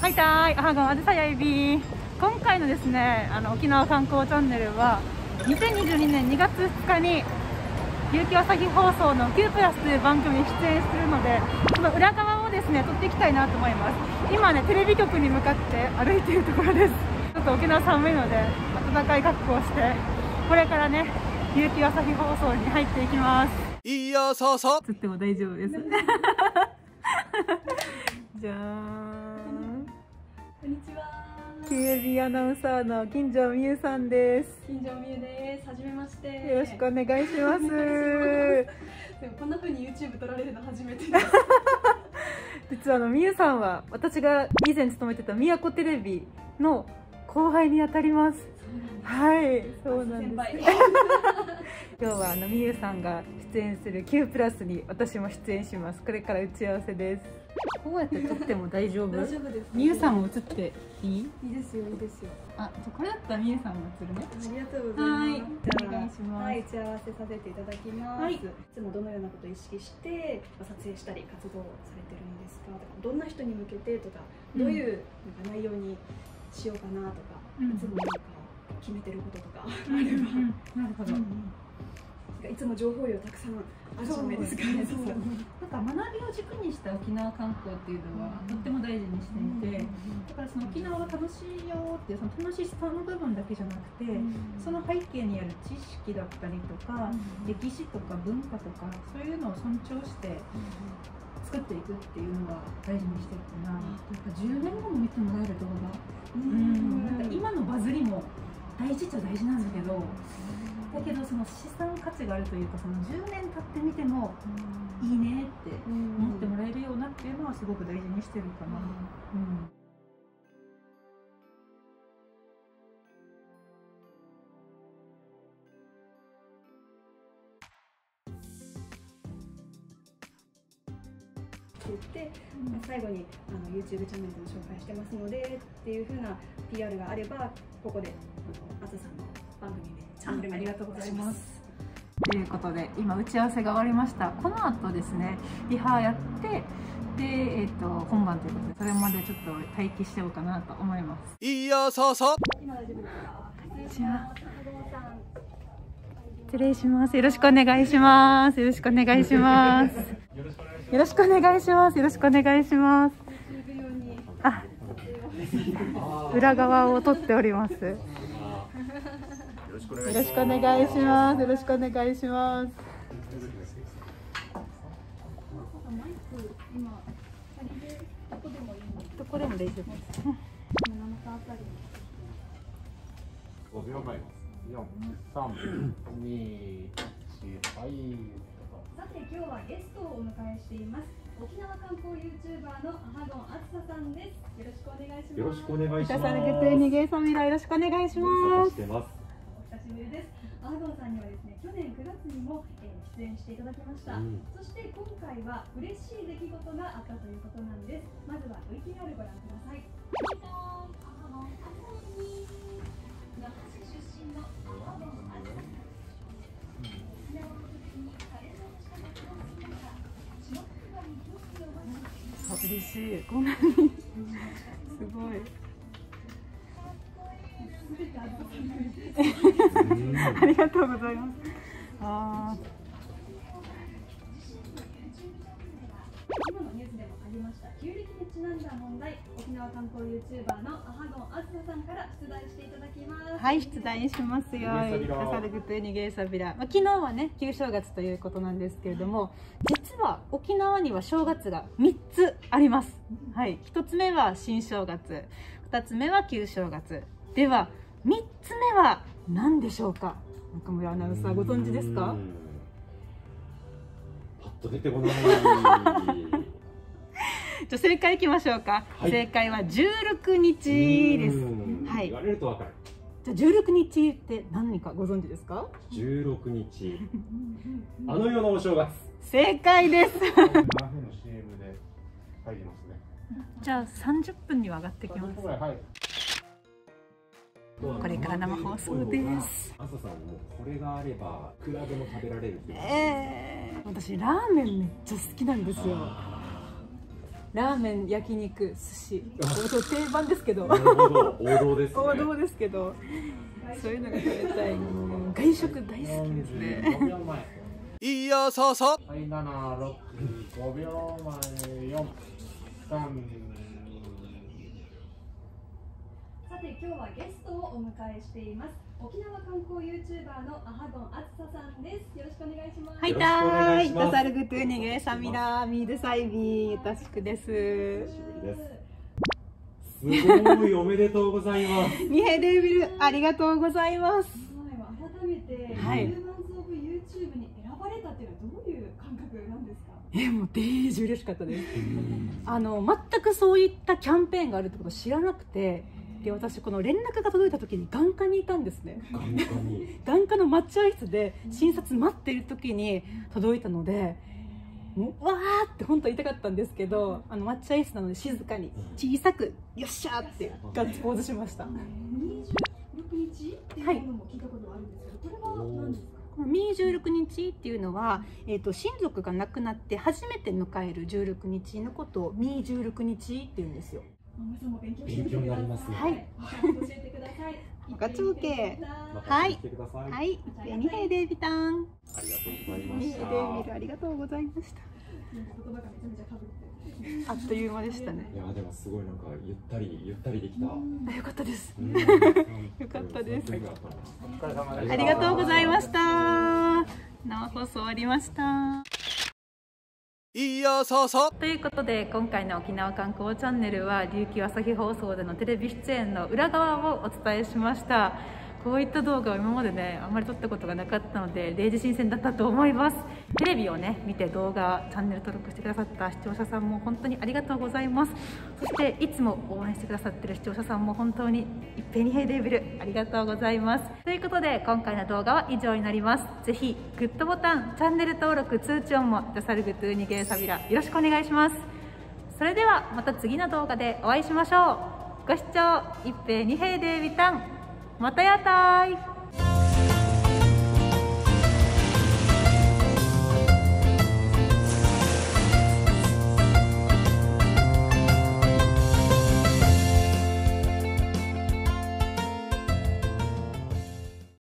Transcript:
はいたーい、アハゴンあずさやいび。今回のですね、沖縄観光チャンネルは2022年2月2日に琉球朝日放送のQ+という番組に出演するので、その裏側をですね撮っていきたいなと思います。今ね、テレビ局に向かって歩いているところです。ちょっと沖縄寒いので暖かい格好をしてこれからね琉球朝日放送に入っていきます。 いいよ、そうそう。 つっても大丈夫です。じゃーん。 こんにちは。 QAB アナウンサーの金城美優さんです。 金城美優です。はじめまして。 よろしくお願いします。 でもこんな風に YouTube 撮られるの初めてです。 実は美優さんは私が以前勤めてた宮古テレビの後輩にあたります。はい、そうなんです。今日は美優さんが出演する Q+に私も出演します。これから打ち合わせです。こうやって撮っても大丈夫？ 大丈夫です。 美優さんも映っていい？ いいですよ、いいですよ。 あ、これだったら美優さんも映るね。 ありがとうございます。 はい、お願いします。 はい、打ち合わせさせていただきます。 はい、 いつもどのようなことを意識して撮影したり活動されてるんですかとか、どんな人に向けてとか、どういうなんか内容にしようかなとか、いつもなんか決めてることとかあれば、 なるほど。 いつも情報量たくさんあるじゃないですかね。 なんか学びを軸にした沖縄観光っていうのはとっても大事にしていて、だからその沖縄が楽しいよっていうその楽しさの部分だけじゃなくて、その背景にある知識だったりとか、歴史とか文化とかそういうのを尊重して作っていくっていうのが大事にしてるかな。やっぱ10年後も見てもらえる動画、なんか今のバズりも大事っちゃ大事なんだけど。だけどその資産価値があるというか、その10年経ってみてもいいねって思ってもらえるようなっていうのはすごく大事にしてるかな。 言って、最後にYouTube チャンネルでも紹介してますのでっていう風な PR があれば、ここであずさんの番組でチャンネル名ありがとうございます。 ということで今打ち合わせが終わりました。この後ですねリハやってで、本番ということでそれまでちょっと待機しておうかなと思います。 いいよ、そうそう。 今大丈夫ですか？ こんにちは。失礼します。よろしくお願いします。よろしくお願いします。よろしくお願いします。よろしくお願いします。あ、裏側を撮っております。よろしくお願いします。よろしくお願いします。どこでも大丈夫です。 5秒前です。4、3、2、1、はい。 さて今日はゲストをお迎えしています。沖縄観光 YouTuber のアハゴンあずささんです。よろしくお願いします。 よろしくお願いします。 よろしくお願いします。 お久しぶりです。アハゴンさんにはですね、去年9月にも、出演していただきました。そして今回は嬉しい出来事があったということなんです。まずは VTR ご覧ください。那覇市出身のアハゴンあずささん。沖縄の時にカレーのしたことをする中、下北に興味を持ち。 嬉しい。こんなにすごい。ありがとうございます。 今のニュースでもありました旧暦にちなんだ問題、沖縄観光 YouTuber のアハゴンあずささんから出題していただきます。 はい、出題しますよ。昨日はね旧正月ということなんですけれども、実は沖縄には正月が3つあります。はい、1つ目は新正月、2つ目は旧正月では3つ目は何でしょうか。中村アナウンサーご存知ですか？ パッと出てこない。 じゃ正解いきましょうか。はい、正解は16日です。はい。 言われるとわかる。 じゃあ16日って何かご存知ですか ？16日。あの世のお正月。 正解です。 何分の CM で入りますね。 じゃあ30分には上がってきます。 はい。 これから生放送です。 あずささんもこれがあればいくらでも食べられるっていう。 私ラーメンめっちゃ好きなんですよ。 ラーメン、焼肉、寿司、定番ですけど、 なるほど、王道ですね。 王道ですけど、そういうのが食べたい。外食大好きですね。 5秒前。 いいよそうそう。 はい、7、6、5秒前、4、3。 さて今日はゲストをお迎えしています。沖縄観光 YouTuber のアハドンあつささんです。よろしくお願いします。 はい、 よろしくお願いします。 ダサルグトゥーニゲサミラミーデサイビーユタシクです。 すごい、おめでとうございます。 ニヘデビルありがとうございます。 改めて、 はい、 ヒューマンズ・オブ・ YouTube に選ばれたっていうのはどういう感覚なんですか？ もうデージ嬉しかったです。全くそういったキャンペーンがあるってことを知らなくて、で私この連絡が届いた時に眼科にいたんですね。眼科の待合室で診察待っている時に届いたので、わーって本当言いたかったんですけど、待合室なので静かに小さくよっしゃーってガッツポーズしました。 26日っていうのも聞いたことあるんですけど、これは何ですか？ この26日っていうのは、親族が亡くなって初めて迎える16日のことをミー16日っていうんですよ。 皆さんも勉強して勉強になりますね。 はい。 教えてください。 ガチョウケ。はい。はい。ニヘデビタン。 ありがとうございまニヘした。 デビルありがとうございました。 言葉がめちゃめちゃ被ってあっという間でしたね。 いやでもすごいなんかゆったりできた。 よかったです。 よよかったです。 お疲れ様でした。 ありがとうございました。生放送終わりました。 いいよそうそう。 ということで今回の沖縄観光チャンネルは琉球朝日放送でのテレビ出演の裏側をお伝えしました。こういった動画を今までねあんまり撮ったことがなかったので例示新鮮だったと思います。テレビをね見て動画チャンネル登録してくださった視聴者さんも本当にありがとうございます。そしていつも応援してくださっている視聴者さんも本当にいっぺんにヘイデービルありがとうございます。ということで今回の動画は以上になります。ぜひグッドボタン、チャンネル登録、通知音もダサルグトゥーニゲーサビラよろしくお願いします。それではまた次の動画でお会いしましょう。ご視聴いっぺんにヘイデービタンまたやったーい。